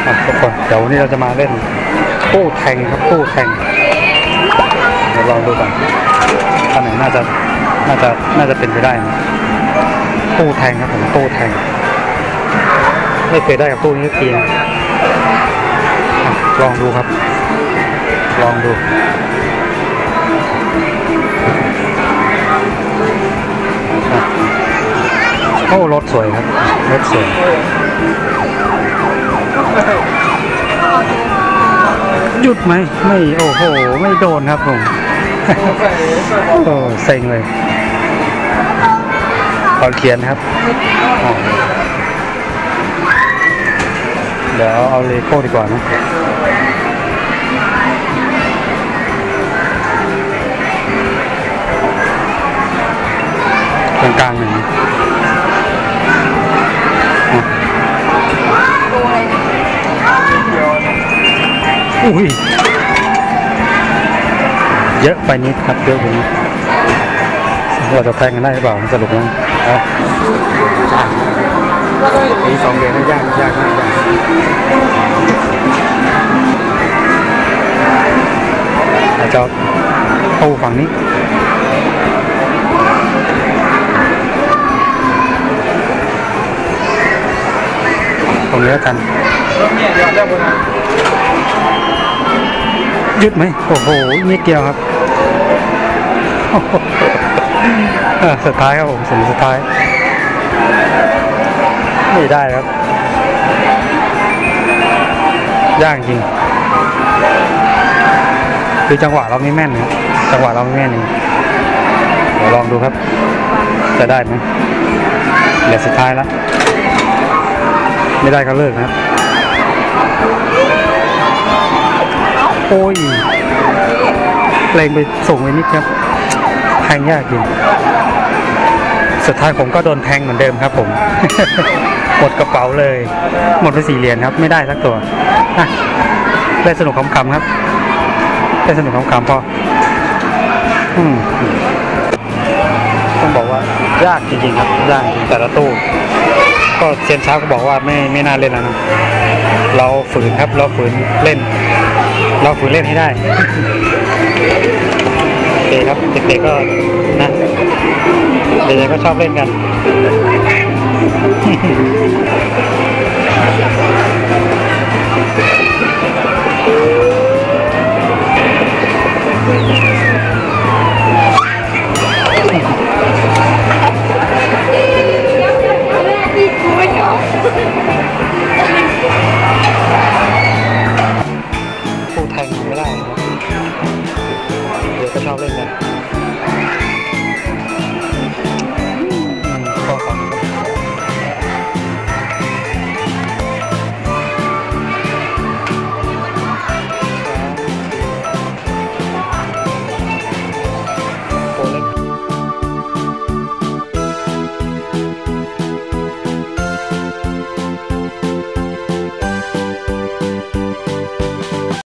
ทุกคนเดี๋ยววันนี้เราจะมาเล่นตู้แทงครับตู้แทงเดี๋ยวลองดูกันอันไหนน่าจะเป็นไปได้นะตู้แทงครับผมตู้แทงไม่เคยได้กับตู้นี้ทีนะลองดูครับลองดูโอ้รถสวยครับรถสวยหยุดไหมไม่โอ้โหไม่โดนครับผมโอ้เซ็งเลยขอเขียนครับเดี๋ยวเอาเลโก้ดีกว่านะกลางๆหนึ่งอุ้ยเยอะไปนิดครับเยอะไปนิดเราจะแทงกันได้หรือเปล่าสรุปนะมี2 เหรียญยากมากยากอาจจะตู้ฝั่งนี้ตรงนี้แล้วกันหยุดไหมโอ้โหนิดเดียวครับสุดท้ายครับผมสุดท้ายไม่ได้ครับยากจริงคือจังหวะเราไม่แม่นครับจังหวะเราไม่แม่นเองเดี๋ยวลองดูครับจะได้ไหมเหลือสุดท้ายแล้วไม่ได้ก็เลิกนะครับโอ้ยเล็งไปส่งไปนิดครับแทงยากจริงสุดท้ายผมก็โดนแทงเหมือนเดิมครับผม หมดกระเป๋าเลยหมดไป4 เหรียญครับไม่ได้สักตัวได้สนุกขำๆครับได้สนุกขำๆพอต้องบอกว่ายากจริงๆครับยากจริงแต่ละตู้ก็เซียนช้าก็บอกว่าไม่น่าเล่นแล้วนะเราฝืนครับเราฝืนเล่นให้ได้โอเคครับเด็กๆก็นะเด็กๆก็ชอบเล่นกัน